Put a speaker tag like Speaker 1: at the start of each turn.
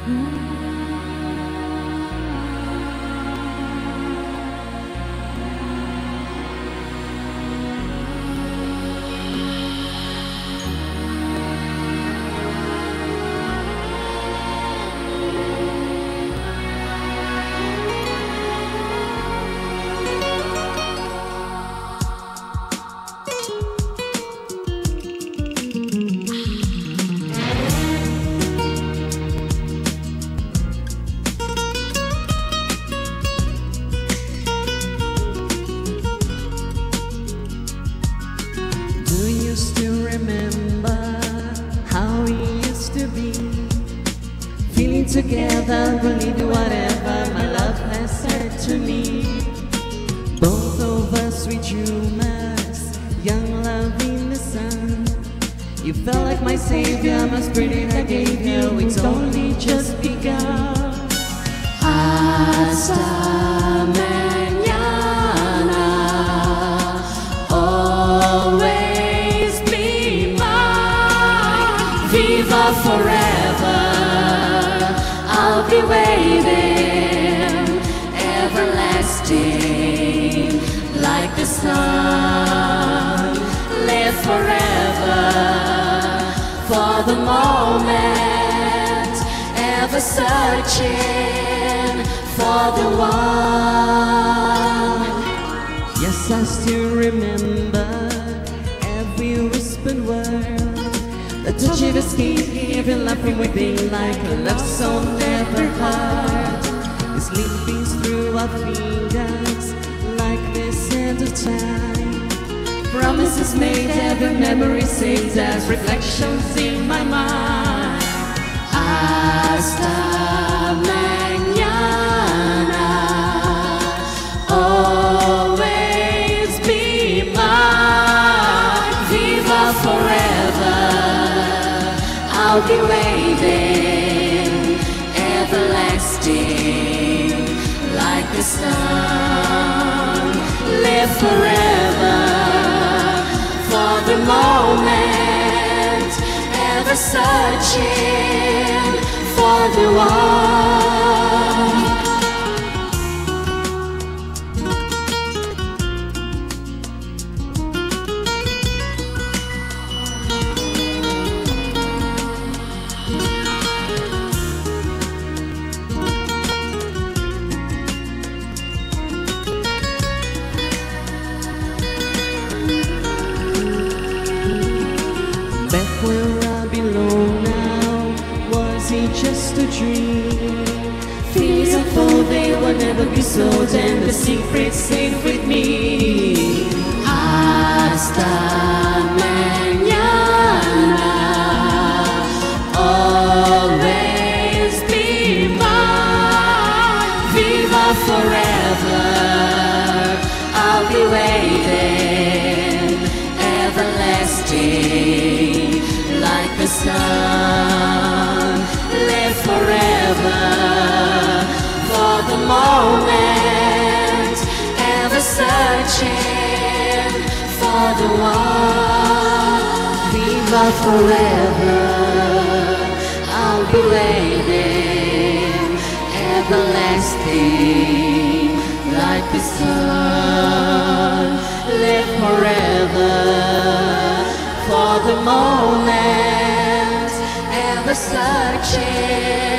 Speaker 1: Do you still remember how we used to be? Feeling together, willing to whatever my love has said to me. Both of us we dreamers, young love in the sun. You felt like my savior, my spirit I gave you. It's only just begun. Hasta mañana, always be mine. Viva forever, I'll be waiting, everlasting, like the sun. Live forever, for the moment, ever searching for the one. Yes, I still remember every whispered word, the touch of your skin, every love from within, like a love song never heard. It's leaping through our fingers like this end of time. Promises made, every memory saved as reflections in my mind. Hasta mañana, always be mine. Viva forever, I'll be waiting, everlasting, like the sun. Live forever, for the moment, ever searching for the one. Back where I belong now, was it just a dream? Feelings unfold, they will never be sold, and the secret's safe with me. Hasta mañana, always be mine. Viva forever, I'll be waiting, everlasting, like the sun. Live forever, for the moment, ever searching for the one. Viva forever, I'll be waiting, everlasting, like the sun. Live forever, for the moment, ever searching